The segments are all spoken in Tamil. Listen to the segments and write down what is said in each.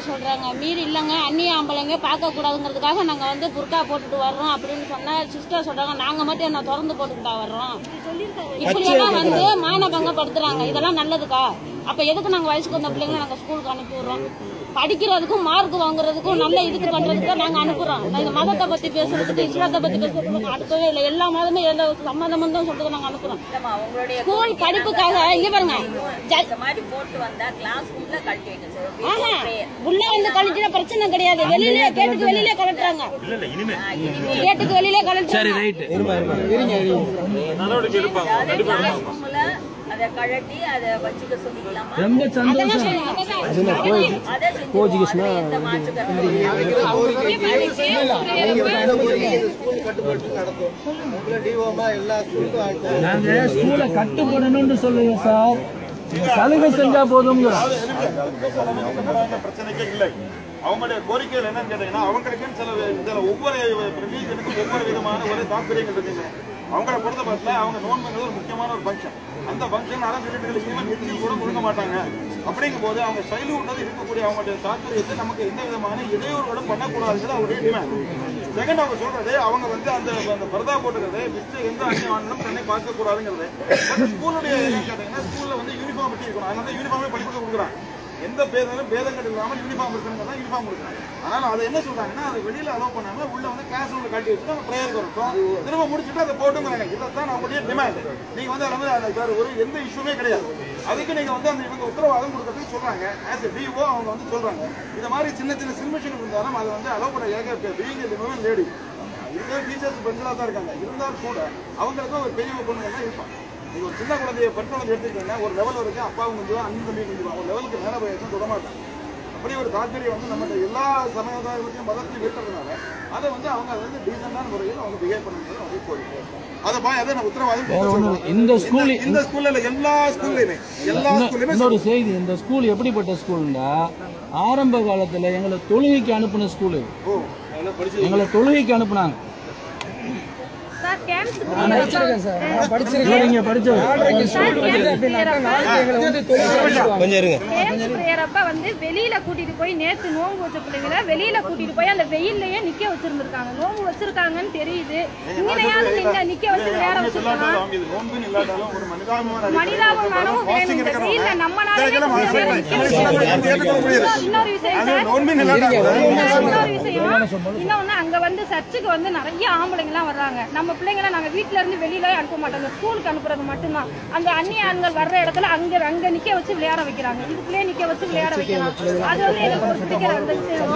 சொல்றாங்க. மீறி இல்லைங்க, அந்நிய ஆம்பளைங்க பார்க்க கூடாதுங்கிறதுக்காக நாங்க வந்து புர்கா போட்டுட்டு வர்றோம் அப்படின்னு சொன்னா சிஸ்டர் சொல்றாங்க, நாங்க மட்டும் என்ன திறந்து போட்டுக்கிட்டா வர்றோம். இப்படியெல்லாம் வந்து மானபங்கப்படுத்துறாங்க. இதெல்லாம் நல்லதுக்கா? அப்ப எதுக்கு நாங்க வயசுக்கு வந்த பிள்ளைங்களை நாங்க ஸ்கூலுக்கு அனுப்பி விடுறோம்? படிக்கிறதுக்கும் மார்க் வாங்குறதுக்கும் நல்ல இதுக்கு பண்றதுக்கு நாங்க அனுப்புறோம். இந்த மதத்தை பத்தி பேசுறதுக்கு, இஸ்லாத்தை பத்தி பேசுறதுக்கு அனுப்பவே இல்லை. எல்லா மதமே எந்த சம்மதமும் தான் சொல்றது நாங்க அனுப்புறோம். ஸ்கூல் படிப்புக்காக இங்க பாருங்க, உள்ள வந்து கழிச்சுனா பிரச்சனை கிடையாது. வெளியிலே கேட்டுக்கு வெளியிலே கலட்டுறாங்க. கேட்டுக்கு வெளியிலே கலட்டுறாங்க. ரொம்ப சந்தோஷம். நாங்க ஸ்கூலை கட்டுப்படணும்னு சொல்லுங்க சார். சலுகை செஞ்சா போதும். பிரச்சனைக்கே இல்லை. அவங்களுடைய கோரிக்கைகள் என்னன்னு கேட்டீங்கன்னா, அவங்களுக்குன்னு சில ஒவ்வொரு ரிலீஜனுக்கும் ஒவ்வொரு விதமான ஒரு தாற்பயங்கள் இருக்குங்க. அவங்கள பொறுத்த பட்சத்தில் அவங்க நோன்புங்கிறது ஒரு முக்கியமான ஒரு ஃபங்க்ஷன். அந்த ஃபங்க்ஷன் அரசியல் நிச்சயம் கூட கொடுக்க மாட்டாங்க. அப்படிங்கும் போது அவங்க சைல்ட்ஹுட் இருக்கக்கூடிய அவங்களுடைய தாற்பயத்தை நமக்கு எந்த விதமான இடையூறுகளும் பண்ணக்கூடாதுங்கிறது அவருடைய டிமாண்ட். செகண்ட் அவங்க சொல்றது, அவங்க வந்து அந்த பரதா போட்டுக்கிறது மிச்ச எந்த அந்நியமானும் தன்னை பார்க்கக்கூடாதுங்கிறது. பட் ஸ்கூலுடைய என்ன கேட்டீங்கன்னா, ஸ்கூல்ல வந்து யூனிஃபார்மிட்டி இருக்கணும். அதனால யூனிஃபார்மே படிப்புக்கு கொடுக்குறாங்க. எந்த பேதங்கள் இல்லாமல் யூனிஃபார்ம் இருக்கணுங்கிறதா யூனிஃபார்ம் கொடுக்குறாங்க. அதனால அதை என்ன சொல்றாங்கன்னா, அதை வெளியில அலோவ் பண்ணாம உள்ள வந்து கிளாஸ் ரூம்ல காட்டி வச்சுட்டு நம்ம ப்ரேயர் கொடுத்தோம், திரும்ப முடிச்சுட்டு அதை போட்டுங்கிறாங்க. இதைத்தான் அவங்களுடைய டிமாண்ட். நீங்க வந்து அதில் ஒரு எந்த இஷ்யூமே கிடையாது. அதுக்கு நீங்க வந்து அந்த இவங்க உத்தரவாதம் கொடுக்கறதுக்கு சொல்றாங்க. ஆஸ் எ பிஓ அவங்க வந்து சொல்றாங்க, இந்த மாதிரி சின்ன சின்ன சில்மிஷன் இருந்தாலும் அதை வந்து அலோவ் பண்ண பீயிங் லேடி இருக்கிற டீச்சர்ஸ் பெண்களாக தான் இருக்காங்க. இருந்தாலும் கூட அவங்களுக்கும் ஒரு பெரிய பொண்ணுங்க தான் இருப்பாங்க. நீங்க ஒரு சின்ன குழந்தைய பெண் குழந்தை எடுத்துக்கிட்டீங்கன்னா ஒரு லெவல் வரைக்கும் அப்பாவும் கொஞ்சம் அண்ணன் தம்பி கொஞ்சம் ஒரு லெவலுக்கு மேலே போயிடுச்சுன்னு சொல்ல மாட்டாங்க. அப்படி ஒரு தாற்பயம் வந்து நம்ம எல்லா சமயத்தையும் மதத்தையும் இருக்கிறதுனால அதை வந்து அவங்க அதை வந்து டீசெண்டான முறையில் அவங்க பிஹேவ் பண்ணுறது அவங்க கோரிக்கை. அதை நான் உத்தரவாதம் இந்த ஸ்கூல்ல எல்லா ஸ்கூல்லையுமே இன்னொரு செய்தி. இந்த ஸ்கூல் எப்படிப்பட்ட ஸ்கூல்னா, ஆரம்ப காலத்துல எங்களை தொழுகைக்கு அனுப்புன ஸ்கூலு. எங்களை தொழுகைக்கு அனுப்புனாங்க. வெளியில கூட்டிட்டு போய் நேத்து நோம்பு வச்ச பிள்ளைங்கள வெளியில கூட்டிட்டு போய் அந்த வெயில்லயே நிக்க வச்சிருந்திருக்காங்க. நோம்பு வச்சிருக்காங்கன்னு தெரியுது. இங்கனையாவது நீங்க நிக்க வச்சு வேற வச்சிருக்காங்க. மனிதாபமானமும் வேணும். இந்த வெயில்ல நம்மளால இன்னொரு விஷயம் இன்னொன்னு, அங்க வந்து சர்ச்சுக்கு வந்து நிறைய ஆம்பளைங்க எல்லாம் வர்றாங்க. நம்ம பிள்ளைங்களை நாங்க வீட்டுல இருந்து வெளியில அனுப்ப மாட்டோம். ஸ்கூலுக்கு அனுப்புறது மட்டும்தான். அந்த அந்நிய ஆண்கள் வர்ற இடத்துல அங்க நிக்க வச்சு விளையாட வைக்கிறாங்க. இதுக்குள்ளே நிக்க வச்சு விளையாட வைக்கிறாங்க. அது வந்து எனக்கு ஒரு பிடிக்கிற அந்த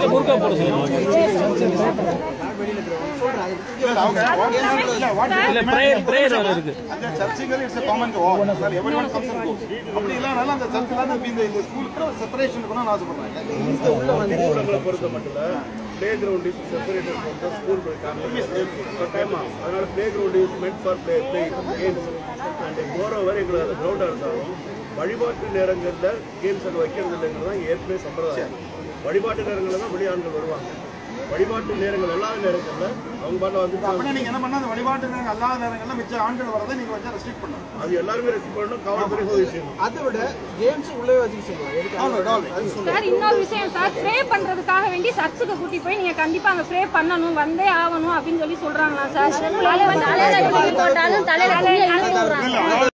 playground is separated from the school campus. அதனால playground is meant for play games. And moreover எங்களுக்கு ground இருந்தாலும் வழிபாட்டு நேரங்களில் கேம்ஸ் அங்கே வைக்கிறது இல்லைங்கிறது தான் ஏற்கனவே சம்பிரதாயம். வழிபாட்டு நேரங்களில் தான் வெளியாண்கள் வருவாங்க. வழிபாட்டு நேரங்கள் எல்லா நேரங்களில் அவங்க பாட்டில் வந்து அப்படின்னா நீங்க என்ன பண்ணா, அந்த வழிபாட்டு நேரங்கள் எல்லா நேரங்களில் மிச்ச ஆண்கள் வரதை நீங்க வச்சா ரெஸ்ட்ரிக்ட் பண்ணணும். அது எல்லாருமே ரெஸ்ட்ரிக்ட் பண்ணணும். காவல்துறை விஷயம். அதை விட கேம்ஸ் உள்ளே வச்சுக்க சார். இன்னொரு விஷயம் சார், ப்ரே பண்றதுக்காக வேண்டி சர்ச்சுக்கு கூட்டி போய் நீங்க கண்டிப்பா அங்க ப்ரே பண்ணணும், வந்தே ஆகணும் அப்படின்னு சொல்லி சொல்றாங்களா சார்? தலையில